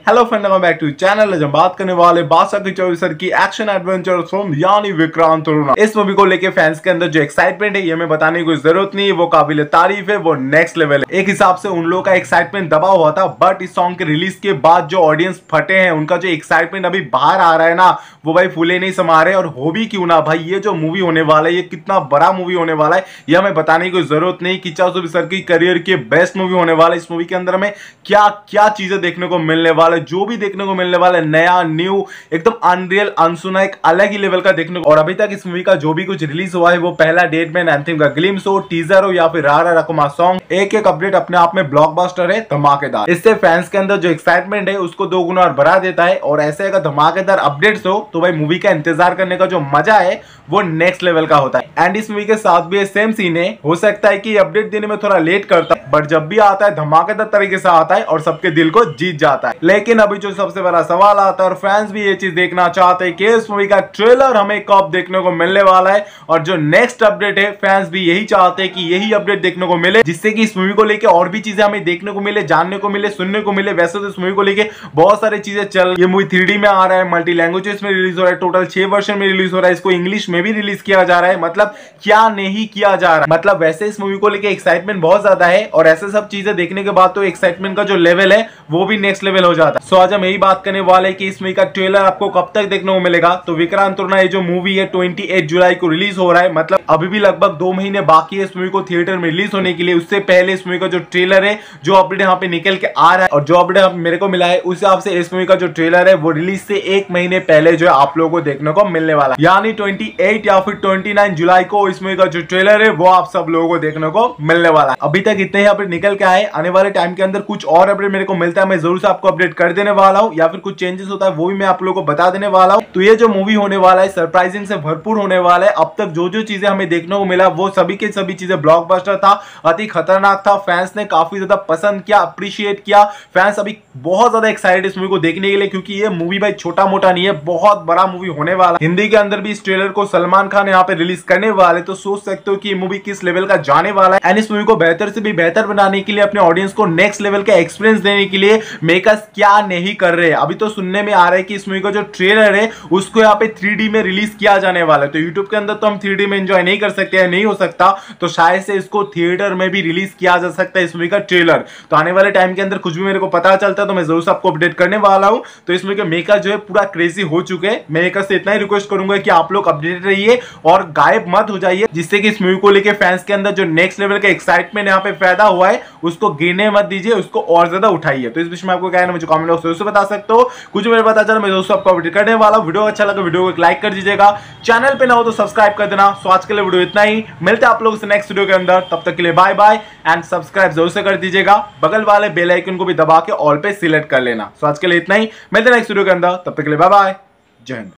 Hello friend, welcome back to channel. आज हम बात करने वाले बादशाह की 24 की एक्शन एडवेंचर फिल्म यानी विक्रांत तरुणा। इस मूवी को लेके फैंस के अंदर जो एक्साइटमेंट है ये हमें बताने की कोई जरूरत नहीं है, वो काबिल तारीफ है, वो नेक्स्ट लेवल है। एक हिसाब से उन लोगों का एक्साइटमेंट दबा हुआ था, बट इस सॉन्ग के रिलीज के बाद जो ऑडियंस फटे हैं उनका जो एक्साइटमेंट अभी बाहर आ रहा है ना, वो भाई फूले नहीं समा रहे। और हो भी क्यों ना भाई, ये जो मूवी होने वाला है ये कितना बड़ा मूवी होने वाला है ये हमें बताने की कोई जरूरत नहीं। किच्चा सुबह सर की करियर के बेस्ट मूवी होने वाला है। इस मूवी के अंदर हमें क्या क्या चीजें देखने को मिलने वाला है, जो भी देखने को मिलने वाला है नया न्यू एकदम अनरियल अनसुना एक अलग ही लेवल का देखने को। और अभी तक इस मूवी का जो भी कुछ रिलीज हुआ है वो पहला डेट में एंथम का ग्लिम्स हो, टीजर हो या फिर रारा रकुमा सॉन्ग, एक एक अपडेट अपने आप में ब्लॉकबस्टर है, धमाकेदार। इससे फैंस के अंदर जो एक्साइटमेंट है उसको 2 गुना और बढ़ा देता है। और ऐसे अगर धमाकेदार अपडेट्स हो तो भाई मूवी का इंतजार करने का जो मजा है वो नेक्स्ट लेवल का होता है। एंड इस मूवी के साथ भी सेम सीन है, हो सकता है कि अपडेट देने में थोड़ा लेट करता है, बट जब भी आता है धमाकेदार तरीके से आता है और सबके दिल को जीत जाता है। लेकिन अभी जो सबसे बड़ा सवाल आता है और फैंस भी ये चीज देखना चाहते हैं कि इस मूवी का ट्रेलर हमें कब देखने को मिलने वाला है। और जो नेक्स्ट अपडेट है फैंस भी यही चाहते हैं कि यही अपडेट देखने को मिले, जिससे कि इस मूवी को लेके और भी चीजें हमें देखने को मिले, जानने को मिले, सुनने को मिले। वैसे तो इस मूवी को लेके बहुत सारी चीजें चल, ये मूवी 3D में आ रहा है, मल्टी लैंग्वेजेस में रिलीज हो रहा है, टोटल 6 वर्जन में रिलीज हो रहा है, इसको इंग्लिश में भी रिलीज किया जा रहा है। मतलब क्या नहीं किया जा रहा है, मतलब वैसे इस मूवी को लेके एक्साइटमेंट बहुत ज्यादा है। और ऐसे सब चीजें देखने के बाद तो एक्साइटमेंट का जो लेवल है वो भी नेक्स्ट लेवल हो जाता है। सो आज हम यही बात करने वाले कि इस मूवी का ट्रेलर आपको कब तक देखने को मिलेगा। तो विक्रांत तरुणा ये जो मूवी है 28 जुलाई को रिलीज हो रहा है, मतलब अभी भी लगभग 2 महीने बाकी है इस मूवी को थिएटर में रिलीज होने के लिए। उससे पहले इस मूवी का जो ट्रेलर है, जो अपडेट यहाँ पे निकल के आ रहा है और जो अपडेट मेरे को मिला है, उस हिसाब से इस मूवी का जो ट्रेलर है वो रिलीज से 1 महीने पहले जो है आप लोगों को देखने को मिलने वाला है। यानी 28 या फिर 29 जुलाई को इस मूवी का जो ट्रेलर है वो आप सब लोगों को देखने को मिलने वाला है। अभी तक इतने ही अपडेट निकल के आए, आने वाले टाइम के अंदर कुछ और अपडेट मेरे को मिलता है मैं जरूर से आपको अपडेट कर देने वाला हूं, या फिर कुछ चेंजेस होता है वो भी मैं आप लोगों को बता देने वाला हूं। तो ये जो मूवी होने वाला है सरप्राइजिंग से भरपूर होने वाला है। अब तक जो जो चीजें हमें देखने को मिला वो सभी के सभी चीजें ब्लॉकबस्टर था, अति खतरनाक था। फैंस ने काफी ज्यादा पसंद किया, अप्रिशिएट किया। फैंस अभी बहुत ज्यादा एक्साइटेड इस मूवी को देखने के लिए, क्योंकि ये मूवी भाई छोटा मोटा नहीं है, बहुत बड़ा मूवी होने वाला है। हिंदी के अंदर भी इस ट्रेलर को सलमान खान यहाँ पे रिलीज करने वाले, तो सोच सकते हो कि ये मूवी किस लेवल का जाने वाला है। एंड इस मूवी को बेहतर से भी बेहतर बनाने के लिए, अपने ऑडियंस को नेक्स्ट लेवल का एक्सपीरियंस देने के लिए मेकर्स क्या नहीं कर रहे हैं। अभी तो सुनने में आ रहा है कि इस मूवी का जो ट्रेलर है उसको यहाँ पे 3D में रिलीज किया जाने वाला है। तो यूट्यूब के अंदर तो हम 3D में एंजॉय नहीं कर सकते हैं, नहीं हो सकता, तो शायद से इसको थिएटर में भी रिलीज किया जा सकता है इस मूवी का ट्रेलर। तो आने वाले टाइम के अंदर कुछ भी मेरे को पता चलता है तो मैं जरूर से आपको अपडेट करने वाला हूं। तो इस मूवी के मेकर जो है पूरा क्रेजी हो चुके हैं। मैं मेकर से इतना ही रिक्वेस्ट करूंगा कि आप लोग अपडेटेड रहिए और गायब मत हो जाइए, जिससे कि इस मूवी को लेके फैंस के अंदर जो नेक्स्ट लेवल का एक्साइटमेंट यहाँ पे पैदा हुआ है उसको गिरने मत दीजिए, उसको और ज्यादा उठाइए। तो इस विषय में आपको क्या है मुझे कमेंट बॉक्स में बता सकते हो। कुछ मेरे पता चला मैं दोस्तों आपको अपडेट करने वाला हूं। वीडियो अच्छा लगा वीडियो को एक लाइक कर दीजिएगा, चैनल पे ना हो तो सब्सक्राइब कर देना। सो आज के लिए वीडियो इतना ही, मिलते हैं आप लोगों से नेक्स्ट वीडियो के अंदर। तब तक के लिए बाय बाय एंड सब्सक्राइब जरूर से कर दीजिएगा, बगल वाले बेल आइकन को भी दबा के ऑल पे सिलेक्ट कर लेना। सो आज के लिए इतना ही, मिलते हैं नेक्स्ट वीडियो के अंदर। तब तक के लिए बाय बाय, जय हिंद।